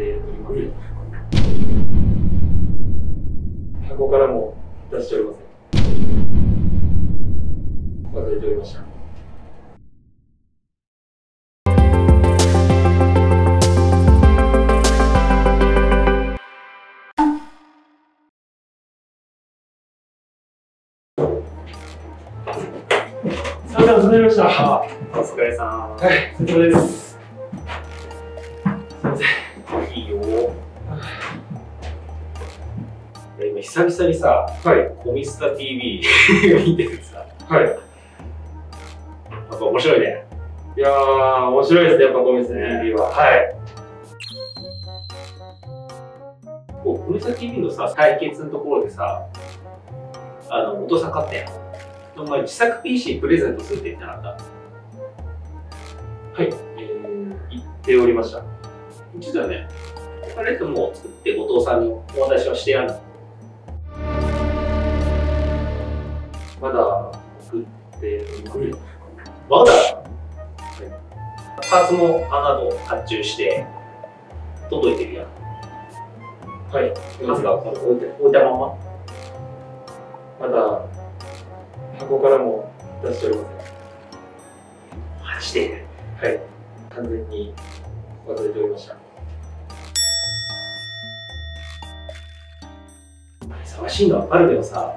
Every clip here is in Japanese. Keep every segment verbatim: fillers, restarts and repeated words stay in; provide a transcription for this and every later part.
っておりません。箱からも出しておりません。忘れておりました。お疲れ様でした。 あ、お疲れさん。 はい、お疲れです。すみません。 いいよ。今久々にさ、 はい、 コミスタ ティービー 見ててさ、 はい。 やっぱ面白いね。 いやー、面白いですね、やっぱコミスタ ティービー は。はい。 こうコミスタ ティービー のさ、対決のところでさ、あの、お父さん勝ったやん。お前自作 ピーシー プレゼントするって言ってなかった？ はい、えー、言っておりました。 言ってたよね。あれってもう作ってお父さんにお渡しはしてやるの？ まだ送っておりません。 まだ、はい、パーツも穴と発注して届いてるやん。 はい。 数が置いて置いたまままだ箱からも出しておりません。 マジで？ はい。完全に忘れておりました。 忙しいのは分かるけどさ、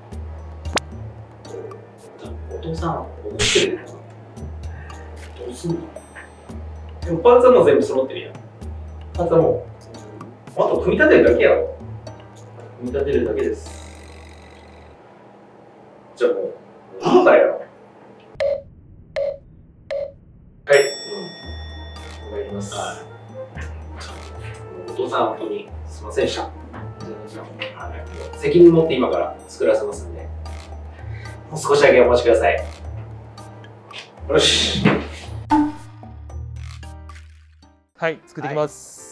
お父さんは思ってるよな。どうすんの？でもパーツはもう全部揃ってるやん。 パーツはもう、あと組み立てるだけやろ。 組み立てるだけです。 じゃあもう、なんだよ。 はい。うん。わかります。 はい。お父さん、本当にすいませんでした。責任持って今から作らせますんで、もう少しだけお待ちください。よし。 はい、作っていきます。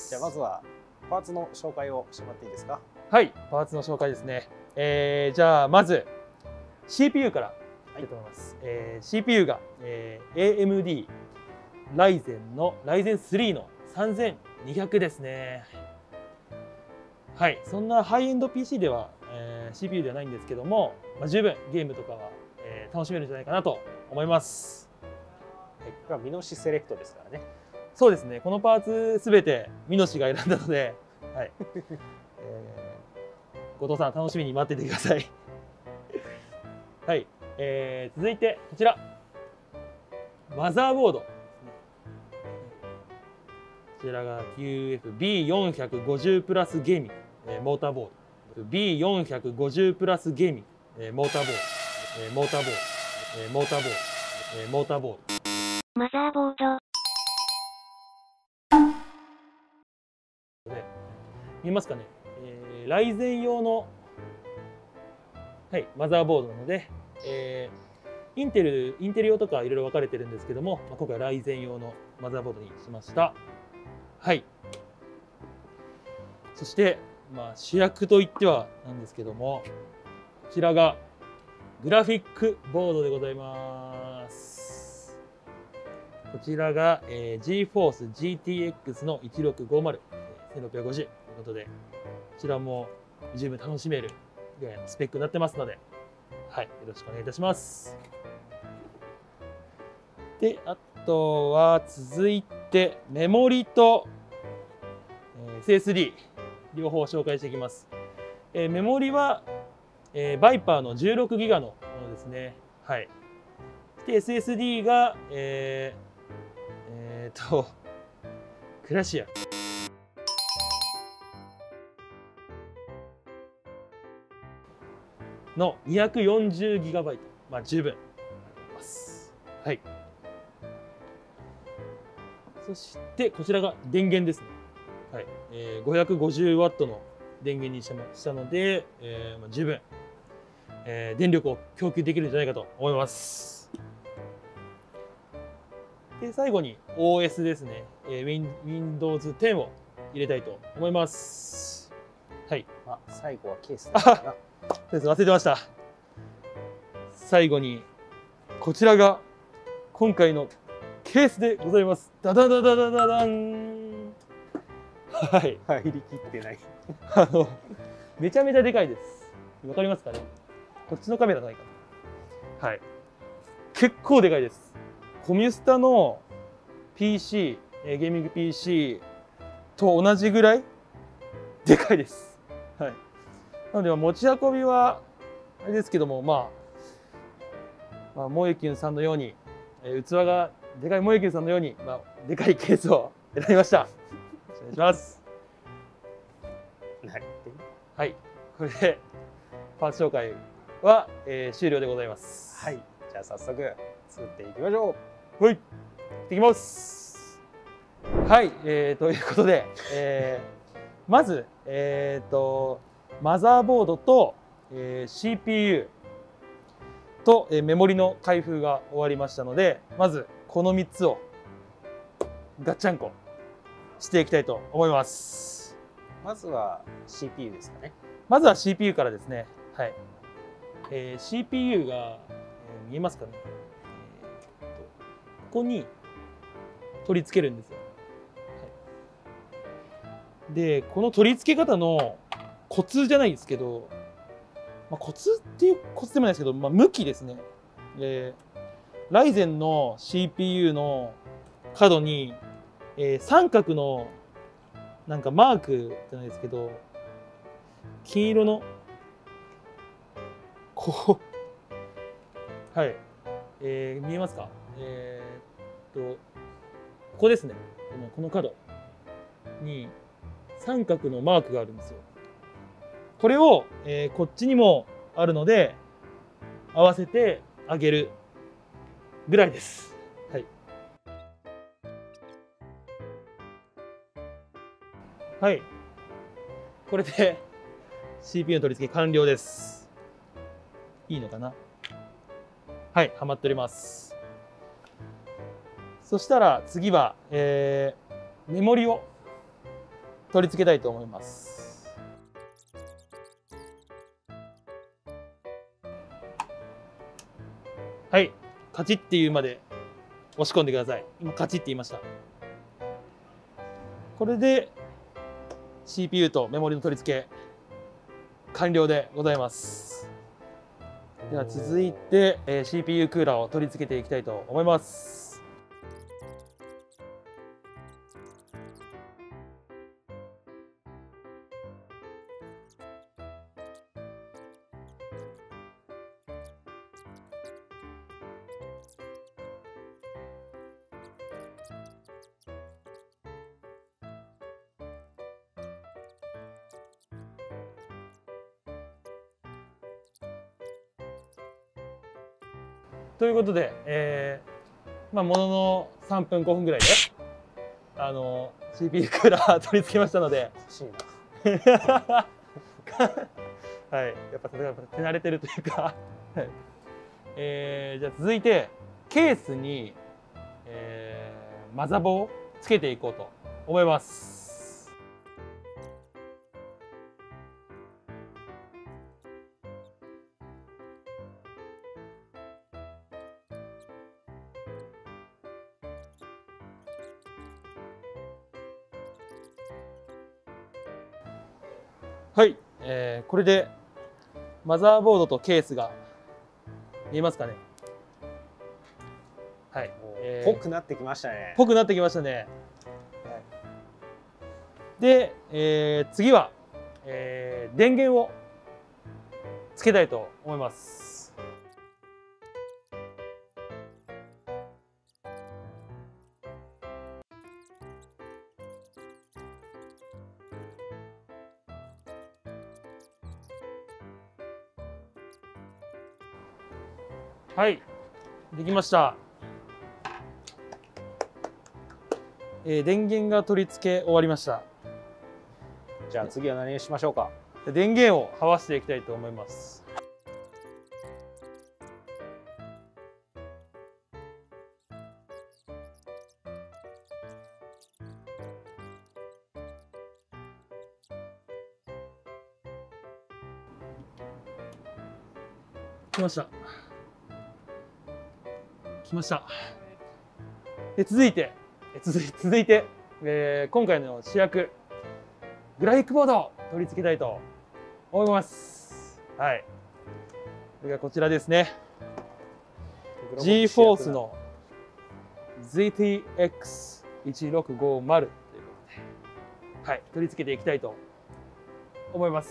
はい、じゃあまずはパーツの紹介をしてもらっていいですか？ はい、パーツの紹介ですね。えー、じゃあまず シーピーユー からいきたいと思います。はい、えー、シーピーユー が、えー、エーエムディー ライゼンのライゼンスリーのさんぜんにひゃくですね。はい、そんなハイエンド ピーシー では、えー、シーピーユー ではないんですけども、まあ、十分ゲームとかは、えー、楽しめるんじゃないかなと思います。 はい、これはミノシセレクトですからね。 そうですね、このパーツすべてミノシが選んだので、はい、えー、後藤さん楽しみに待っててください。はい、えー、続いてこちらマザーボード。こちらが キューエフビーよんひゃくごじゅう プラスゲーミング、えー、モーターボード ビーよんひゃくごじゅう プラスゲーミング、えー、モーターボード、えー、モーターボード、えー、モーターボード、えー、モーターボードマザーボード見えますかね、えー、ライゼン用の、はい、マザーボードなので、えー、インテルインテル用とかいろいろ分かれてるんですけども、まあ、今回ライゼン用のマザーボードにしました。はい、そして、まあ、主役といってはなんですけども、こちらがグラフィックボードでございます。こちらが、えー、ジーフォース ジーティーエックス のいちろくごまる、せんろっぴゃくごじゅうということで、こちらも十分楽しめるぐらいのスペックになってますので、はい、よろしくお願いいたします。で、あとは続いてメモリと、えー、エスエスディー 両方紹介していきます。えー、メモリは、えー、バイパーのじゅうろくギガのものですね。はい。で エスエスディー がえー、えー、とクラシアの にひゃくよんじゅうギガバイト、まあ十分あります。はい。そしてこちらが電源ですね。はい。えー、ごひゃくごじゅうワット の電源にしましたので、えーまあ、十分、えー、電力を供給できるんじゃないかと思います。で最後に オーエス ですね。えー、ウィン ウィンドウズテンを入れたいと思います。はい。 あ、最後はケースだな。 そうです、忘れてました。最後にこちらが今回のケースでございます。ダダダダダダダン。 はい。 入りきってない。 あのめちゃめちゃでかいです。わかりますかね。こっちのカメラないかな。はい。結構でかいです。コミュスタの ピーシー、ゲーミング ピーシー と同じぐらいでかいです。はい。なので持ち運びはあれですけども、まあ、まあ、萌えキュンさんのように、えー、器がでかい萌えキュンさんのように、まあ、でかいケースを選びました。お願いします。はい、これでパーツ紹介は、えー、終了でございます。 はい、じゃあ早速作っていきましょう。はい、行ってきます。はい、えー、ということで、えー、まず、えー、とマザーボードと、えー、シーピーユー と、えー、メモリの開封が終わりましたので、まずこのみっつをガッチャンコしていきたいと思います。 まずは シーピーユー ですかね。 まずは シーピーユー からですね。はい。えー、シーピーユー が、えー、見えますかね。えー、とここに取り付けるんですよ。はい、で、この取り付け方のコツじゃないですけど、まあ、コツっていうコツでもないですけど、まあ、向きですね。えー、ライゼンの シーピーユー の角に、えー、三角のなんかマークじゃないですけど、金色のこう、はい、えー、見えますか？えー、っとここですね。このこの角に三角のマークがあるんですよ。これを、えー、こっちにもあるので合わせてあげるぐらいです。はい。はい。これで シーピーユー の取り付け完了です。いいのかな？はい、はまっております。そしたら次は、えー、メモリを取り付けたいと思います。はい、カチッっていうまで押し込んでください。今カチッって言いました。これでシーピーユー とメモリの取り付け完了でございます。では続いて、えー、シーピーユー クーラーを取り付けていきたいと思います。ということで、えー、まあもののさんぷんごふんぐらいであの シーピーユー クーラー取り付けましたので、 欲しいな。 はい、やっぱ手慣れてるというか、はい、えー、じゃあ続いてケースに、えー、マザボをつけていこうと思います。はい、えー、これでマザーボードとケースが見えますかね。はい、 えー、ぽくなってきましたね。 ぽくなってきましたね。はい、で、えー、次は、えー、電源をつけたいと思います。はい、できました。えー、電源が取り付け終わりました。 じゃあ次は何にしましょうか。 電源をはわしていきたいと思います。来ました。来ました。え続いて、え続い続いて、えー、今回の主役、 グラフィックボードを取り付けたいと思います。はい。それがこちらですね。ジーフォース の ゼーティーエックスいちろくごまる ということで、はい、取り付けていきたいと思います。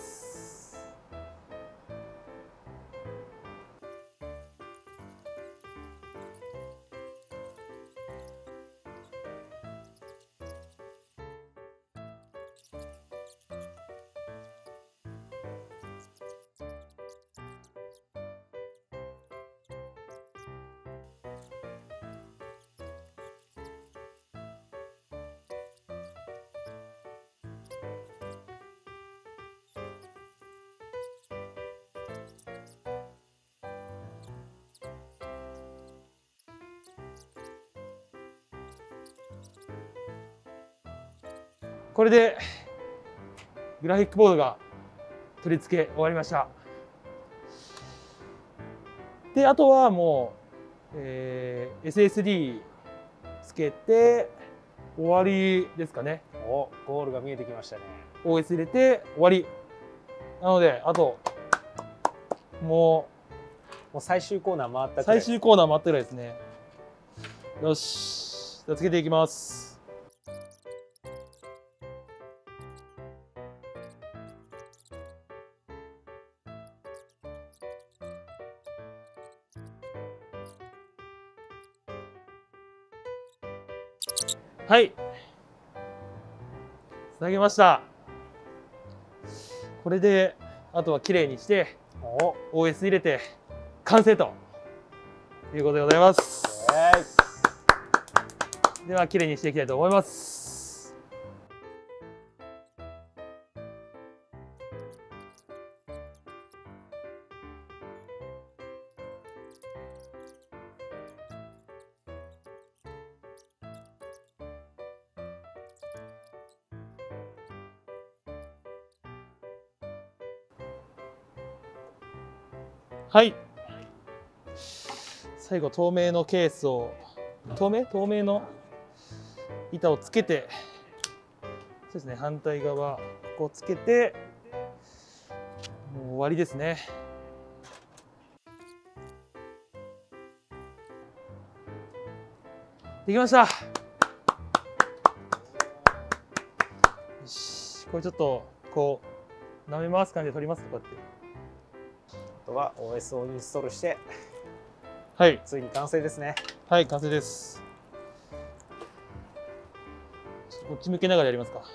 これでグラフィックボードが取り付け終わりました。で、あとはもう、えー、エスエスディー つけて終わりですかね。 お、ゴールが見えてきましたね。 オーエス 入れて終わり。なので、あともうもう最終コーナー回ったくらい。 最終コーナー回ったぐらいですね。よし、じゃあつけていきます。はい、つなげました。これであとはきれいにしてお オーエス 入れて完成ということでございます。ではきれいにしていきたいと思います。はい、最後透明のケースを透明透明の板をつけて、そうですね、反対側ここをつけてもう終わりですね。できました。よし、これちょっとこう舐め回す感じで取りますか、こうやって。 あとは オーエス をインストールして、 はい、 ついに完成ですね。 はい、完成です。こっち向けながらやりますか。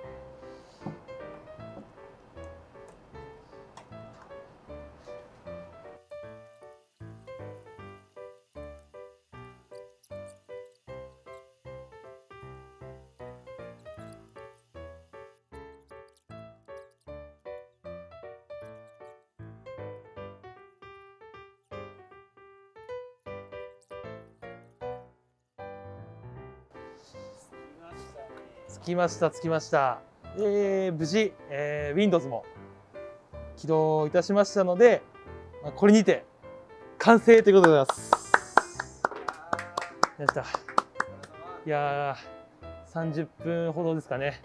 つきました、つきました。えー、無事、えー、Windows も起動いたしましたので、まあ、これにて完成ということでございます。やった。いやー、さんじゅっぷんほどですかね。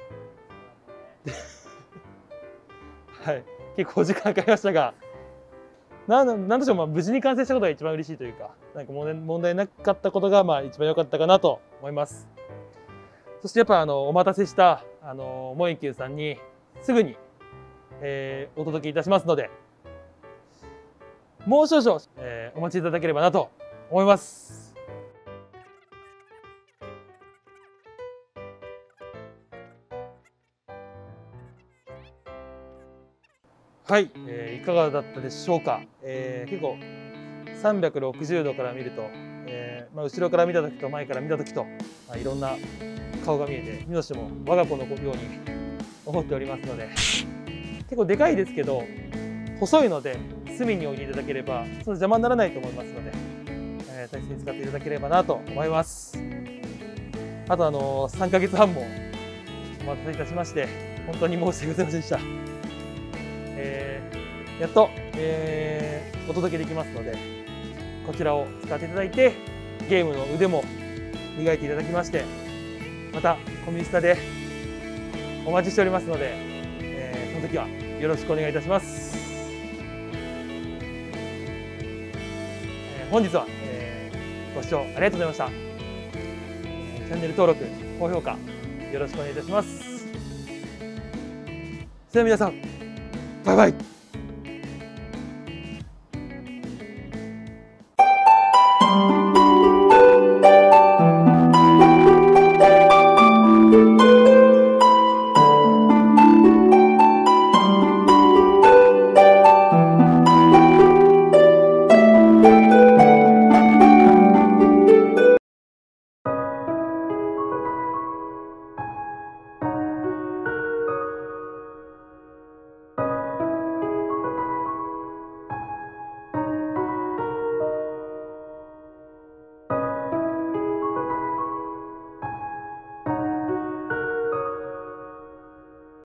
はい、結構時間かかりましたが、なんなんでしょう、まあ、無事に完成したことが一番嬉しいというか、なんか問題なかったことがまあ一番良かったかなと思います。そしてやっぱあのお待たせしたあのモエンキューさんにすぐに、えー、お届けいたしますので、もう少々、えー、お待ちいただければなと思います。はい、えー、いかがだったでしょうか。えー、結構さんびゃくろくじゅうどから見ると、えーまあ、後ろから見た時と前から見た時と、まあ、いろんな顔が見えて、見としても我が子のように思っておりますので、結構でかいですけど細いので隅に置いていただければその邪魔にならないと思いますので、えー、大切に使っていただければなと思います。あとあのさんかげつはんもお待たせいたしまして本当に申し訳ございませんでした。えー、やっと、えー、お届けできますので、こちらを使っていただいてゲームの腕も磨いていただきまして、またコミュニスタでお待ちしておりますので、 その時はよろしくお願いいたします。えー本日は、えーご視聴ありがとうございました。えーチャンネル登録、高評価よろしくお願いいたします。それでは皆さん、バイバイ。